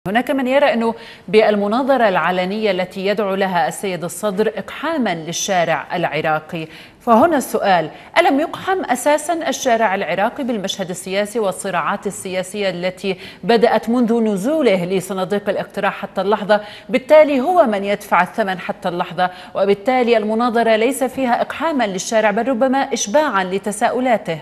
هناك من يرى أنه بالمناظرة العلنية التي يدعو لها السيد الصدر إقحاما للشارع العراقي، فهنا السؤال: ألم يقحم أساسا الشارع العراقي بالمشهد السياسي والصراعات السياسية التي بدأت منذ نزوله لصناديق الاقتراع حتى اللحظة؟ بالتالي هو من يدفع الثمن حتى اللحظة، وبالتالي المناظرة ليس فيها إقحاما للشارع بل ربما إشباعا لتساؤلاته.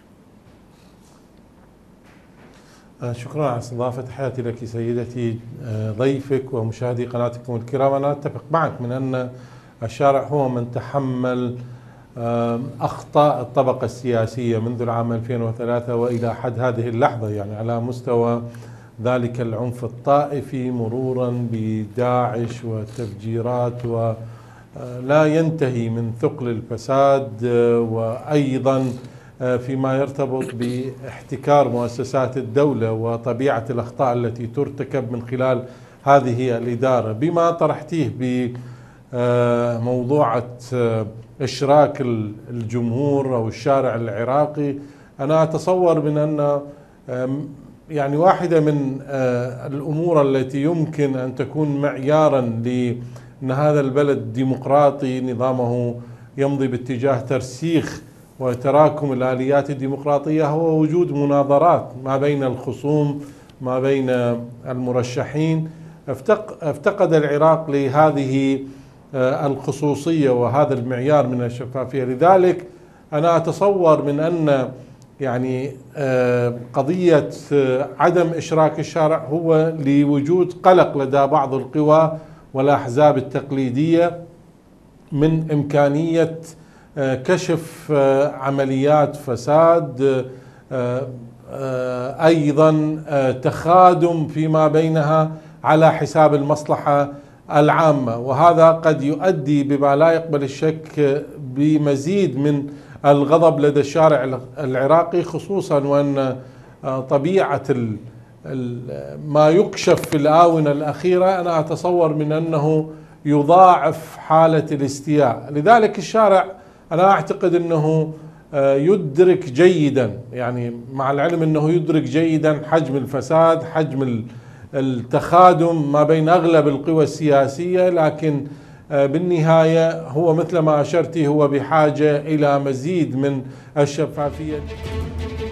شكرا على استضافة. تحياتي لك سيدتي، ضيفك ومشاهدي قناتكم الكرام. أنا أتفق معك من أن الشارع هو من تحمل أخطاء الطبقة السياسية منذ العام 2003 وإلى حد هذه اللحظة، يعني على مستوى ذلك العنف الطائفي مرورا بداعش والتفجيرات، ولا ينتهي من ثقل الفساد، وأيضا فيما يرتبط باحتكار مؤسسات الدولة وطبيعة الأخطاء التي ترتكب من خلال هذه الإدارة. بما طرحتيه بموضوع إشراك الجمهور أو الشارع العراقي، أنا أتصور من أن يعني واحدة من الأمور التي يمكن أن تكون معيارا لأن هذا البلد ديمقراطي نظامه يمضي باتجاه ترسيخ وتراكم الآليات الديمقراطية هو وجود مناظرات ما بين الخصوم، ما بين المرشحين. افتقد العراق لهذه الخصوصية وهذا المعيار من الشفافية. لذلك أنا أتصور من أن يعني قضية عدم إشراك الشارع هو لوجود قلق لدى بعض القوى والأحزاب التقليدية من إمكانية كشف عمليات فساد، أيضا تخادم فيما بينها على حساب المصلحة العامة، وهذا قد يؤدي بما لا يقبل الشك بمزيد من الغضب لدى الشارع العراقي، خصوصا وأن طبيعة ما يكشف في الآونة الأخيرة أنا أتصور من أنه يضاعف حالة الاستياء. لذلك الشارع أنا أعتقد أنه يدرك جيدا، يعني مع العلم أنه يدرك جيدا حجم الفساد، حجم التخادم ما بين أغلب القوى السياسية، لكن بالنهاية هو مثل ما أشرتي هو بحاجة إلى مزيد من الشفافية.